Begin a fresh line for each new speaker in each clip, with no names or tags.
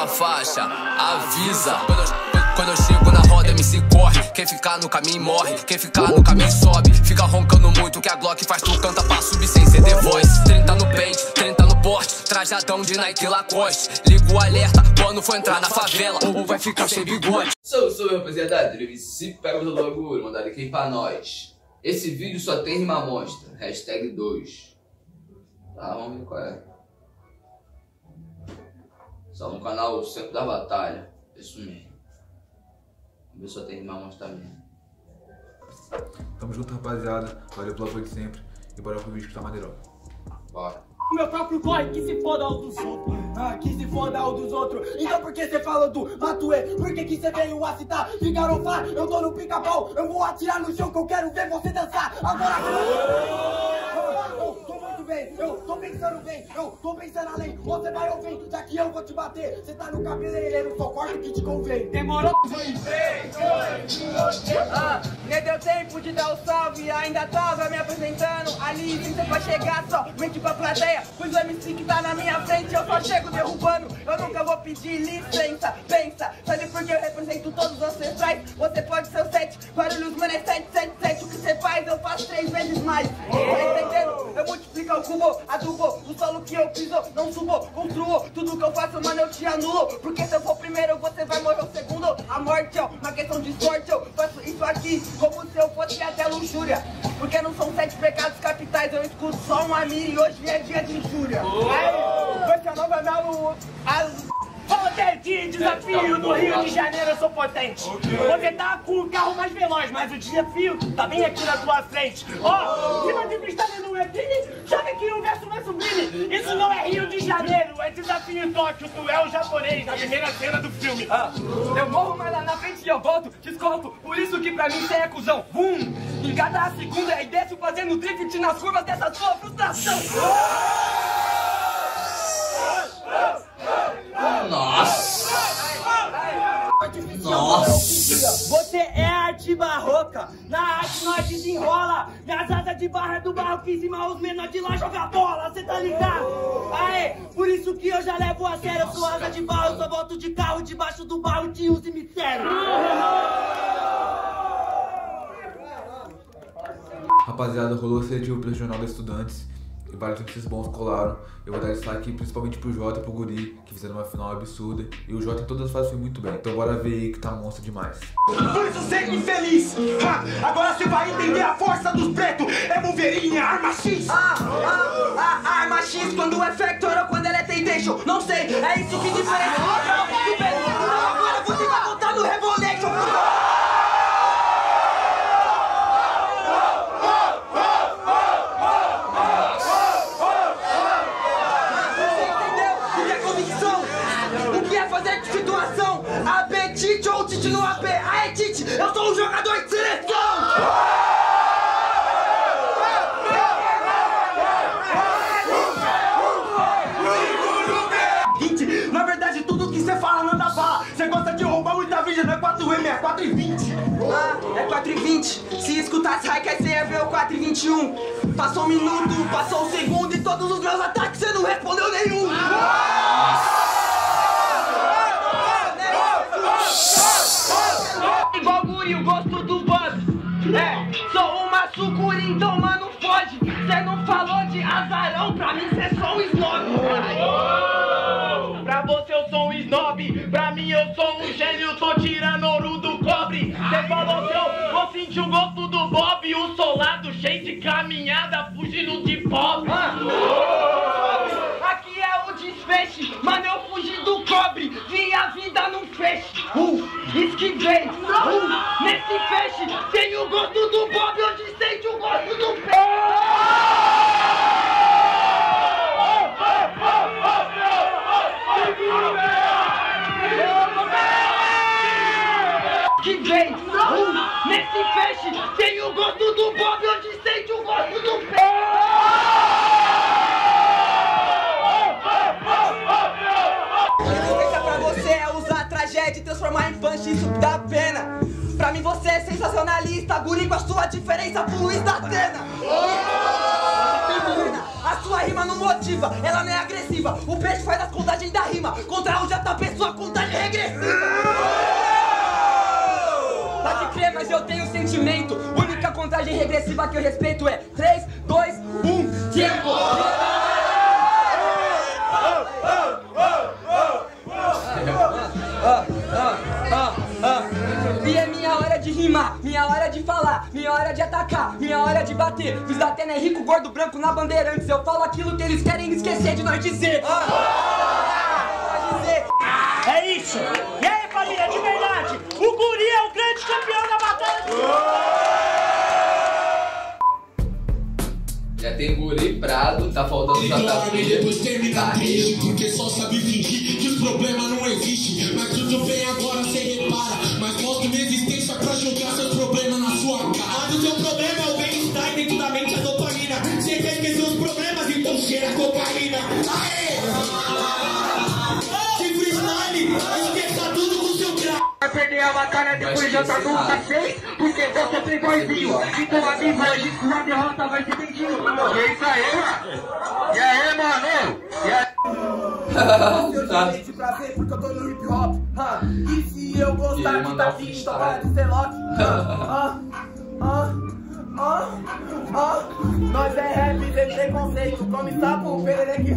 faixa, avisa. Quando eu chego na roda, MC corre. Quem ficar no caminho morre, quem ficar no caminho sobe. Fica roncando muito que a Glock faz tu canta pra subir sem ser The Voice. 30 no peito, 30 no porte, trajadão de Nike Lacoste. Liga o alerta quando for entrar na favela, ou vai ficar sem bigode.
Sou rapaziada, MC pega o bagulho, mandado aqui pra nós. Esse vídeo só tem rima monstra, hashtag 2. Tá, vamos ver qual é. Só no canal Centro da Batalha, isso mesmo. Vamos ver se só tem rima monstra mesmo.
Tamo junto, rapaziada. Valeu pelo apoio de sempre. E bora pro vídeo que tá maneirão.
Bora.
O meu próprio boy, que se foda o dos outros. Que se foda o dos outros. Então por que você falou do Matuê? Por que você veio a citar? De garofar, eu tô no pica-pau. Eu vou atirar no chão que eu quero ver você dançar. Agora eu tô muito bem, eu tô pensando bem, eu tô pensando além. Você vai ouvir, já que eu vou te bater. Você tá no cabeleireiro, só corta o que te convém. Demorou?
Nem deu tempo de dar o salve, ainda tava me apresentando. Ali, você pode chegar só, mente pra plateia. Pois o MC que tá na minha frente, eu só chego derrubando. Eu nunca vou pedir licença, pensa. Sabe por que eu represento todos os ancestrais? Você pode ser o 7, barulhos, mano, é 777. O que você faz, eu faço 3 vezes mais. Tá entendendo? Eu multiplico o cubo, adubo. O solo que eu piso, não subo, construo. Tudo que eu faço, mano, eu te anulo. Porque se eu for primeiro, você vai morrer o segundo. A morte é uma questão de sorte. Eu faço isso aqui como se eu fosse até luxúria. Porque não são 7 pecados capitais. Eu escuto só uma mira e hoje é dia de injúria. Aí, você não vai dar o...
Poder de desafio no Rio de Janeiro, eu sou potente. Você tá com o carro mais veloz, mas o desafio tá bem aqui na tua frente. Ó, se você está vendo o Epine, sabe que o verso vai sublime. Isso não é Rio de Janeiro, é desafio em Tóquio. Tu é o japonês na primeira cena do filme.
Eu morro, mas lá na frente eu volto, te escolto. Por isso que pra mim cê é cuzão. Em cada segunda e desço fazendo drift nas curvas dessa sua frustração.
Nossa!
Você é arte barroca, na arte nós desenrola. Nas asas de barra do barro que em cima os menores de lá joga bola, cê tá ligado? Aê, por isso que eu já levo a sério. Eu sou asa de barro, eu só volto de carro debaixo do barro e tinha um cemitério.
Rapaziada, rolou seletivo pelo Jornal dos Estudantes e vários MCs bons colaram. Eu vou dar destaque principalmente pro Jota e pro Guri, que fizeram uma final absurda. E o Jota em todas as fases foi muito bem. Então bora ver aí que tá monstro demais.
Por isso ser infeliz. Agora você vai entender a força dos pretos. É Wolverine, arma X.
Arma X quando é Factor ou quando ela é Temptation. Não sei, é isso que diferencia. Agora você vai voltar no Revolution. Tite ou Tite no AP, aê Tite, eu sou um jogador de seleção!
Na verdade tudo que você fala não dá bala. Você gosta de roubar muita vídeo, não é 4M, é 4,20.
É 4,20, se escutasse Raikais você ia ver o 4,21. Passou um minuto, passou um segundo e todos os meus ataques você não respondeu nenhum. Igual guri, o gosto do Bob. Sou uma sucuri, então mano foge. Cê não falou de azarão, pra mim cê é só um snob.
Pra você eu sou um snob, pra mim eu sou um gênio, tô tirando ouro do cobre. Cê falou que eu vou sentir o gosto do Bob, o solado cheio de caminhada, fugindo de pobre.
Aqui é o desfeche, mano, eu fugi do cobre, vi a vida num feixe. Esquivei, nesse feixe, tem o gosto do Bob, onde sente o gosto do peixe. Esquivei, nesse feixe, tem o gosto do Bob, onde sente o gosto do peixe. De transformar em punch, isso dá pena. Pra mim você é sensacionalista, guri com a sua diferença pro Luiz da Atena. A sua rima não motiva, ela não é agressiva. O peixe faz as contagens da rima, contra o JP sua conta ordem regressiva que eu respeito é 3, 2, 1, tempo! E é minha hora de rimar, minha hora de falar, minha hora de atacar, minha hora de bater. Fiz da Atena é rico, gordo, branco na Bandeirantes. Eu falo aquilo que eles querem esquecer de nós dizer.
É isso! E aí, família, de verdade, o Guri é o grande campeão da batalha de...
Já tem Guri, Prado, tá faltando JP, Barreto.
Porque só sabe fingir que os problemas não existem. Mas tudo bem, agora cê repara. Mas mostra minha existência pra jogar seus problemas na sua cara. Mas o seu problema é o bem-estar dentro da mente, a dopamina. Cê quer esquecer os problemas, então cheira cocaína. Aê! Que freestyle, esqueça tudo com seu grau.
Vai perder a batalha depois de outra luta 6, porque você foi boizinho. Então a mim hoje na derrota vai ser vendido. É isso aí, mano. E aí, mano? E aí?
Eu tenho gente pra ver porque eu tô no hip hop. E se eu gostar de tá vindo, então para de ser lock. Nós é rap sem preconceito, come sapo, perereque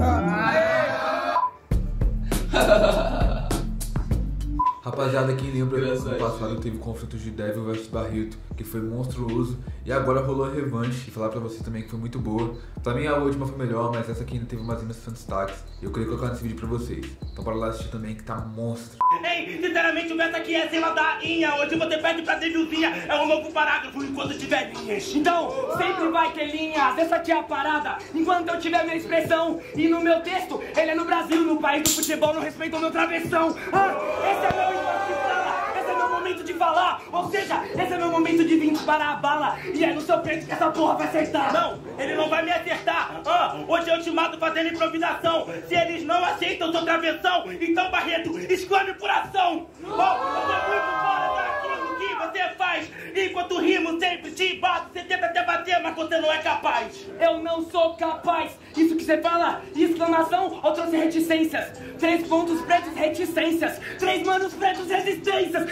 Rapaziada, quem lembra que no passado teve conflito de Devil vs Barreto, que foi monstruoso, e agora rolou a revanche, e falar pra vocês também que foi muito boa. Pra mim a última foi melhor, mas essa aqui ainda teve umas imensos destaques, e eu queria colocar nesse vídeo pra vocês. Então bora lá assistir também, que tá monstro.
Ei, sinceramente o verso aqui é sem ladainha. Hoje você pede pra Devilzinha, é um novo parágrafo enquanto tiver linhas.
Então, sempre vai ter linhas, essa aqui é a parada. Enquanto eu tiver minha expressão e no meu texto, ele é no Brasil, no país do futebol, não respeitam meu travessão. Esse é meu espaço de fala, esse é meu momento de falar. Ou seja, esse é meu momento de vir disparar a bala. E é no seu peito que essa porra vai acertar.
Não, ele não vai me acertar. Hoje eu te mato fazendo improvisação. Se eles não aceitam sua travessão, então Barreto, exclame por ação. Eu sou muito fora daquilo que você faz. Enquanto rimo sempre te bato. Você tenta até bater, mas você não é capaz.
Eu não sou capaz. Isso que você fala, exclamação ou trouxe reticências? 3 pontos pretos, reticências. 3 manos pretos, resistências.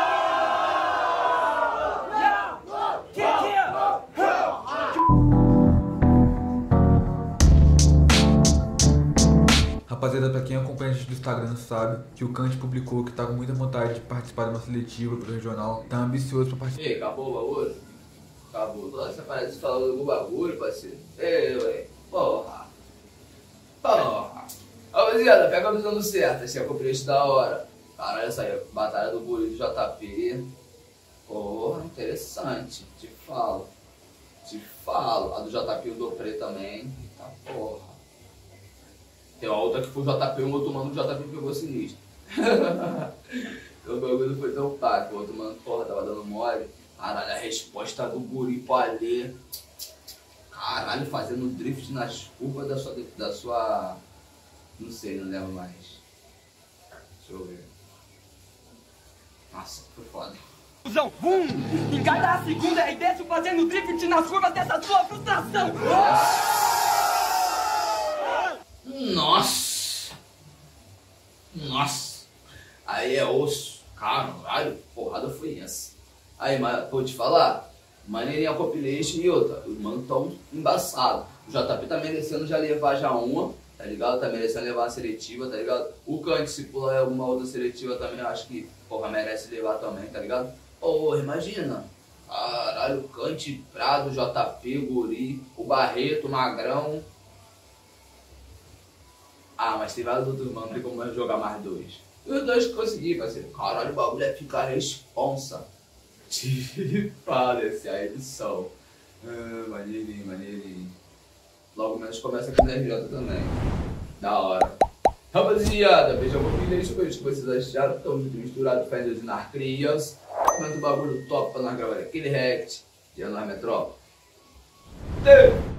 Rapaziada, pra quem acompanha a gente do Instagram sabe que o Kant publicou que tá com muita vontade de participar de uma seletiva pro regional, tá ambicioso pra participar.
E aí, acabou o bagulho? Acabou. Você parece falando do bagulho, parceiro. Ei, ué. Porra. Rapaziada, pega a visão do certo, esse é o preço da hora. Caralho, essa aí é a batalha do Guri do JP. Porra, interessante. Te falo. A do JP eu dou preto também. Tá porra. Tem uma outra que foi o JP, um outro mano que o JP pegou sinistro. O bagulho foi tão pá, o outro mano, porra, tava dando mole. Caralho, a resposta do Guri pro Alê. Caralho, fazendo drift nas curvas da sua... Não sei, não lembro mais. Deixa eu ver. Nossa, foi foda.
Em cada segunda e desço fazendo drift nas curvas dessa sua frustração.
Nossa. Aí é osso. Caralho, porrada foi essa. Aí, mas, vou te falar. Maneirinha compilation e outra. Os manos tão embaçados. O JP tá merecendo já levar já uma, tá ligado? Tá merecendo levar uma seletiva, tá ligado? O Kant, se pular uma outra seletiva também, eu acho que, porra, merece levar também, tá ligado? Porra, imagina. Caralho, Kant, Prado, JP, Guri, o Barreto, Magrão. Mas tem vários outros manos, tem como jogar mais 2. E os 2 que consegui, parceiro. Caralho, o bagulho é ficar responsa. Te fala esse aí do sol. Maneirinho. Logo menos começa com o RJ também. Da hora. Rapaziada, beijão pra mim, deixa eu ver o que vocês acharam. Tamo junto misturado, fé em Deus e nas crias. Manda o bagulho top pra nós gravar aquele react. E é nóis, metrópole.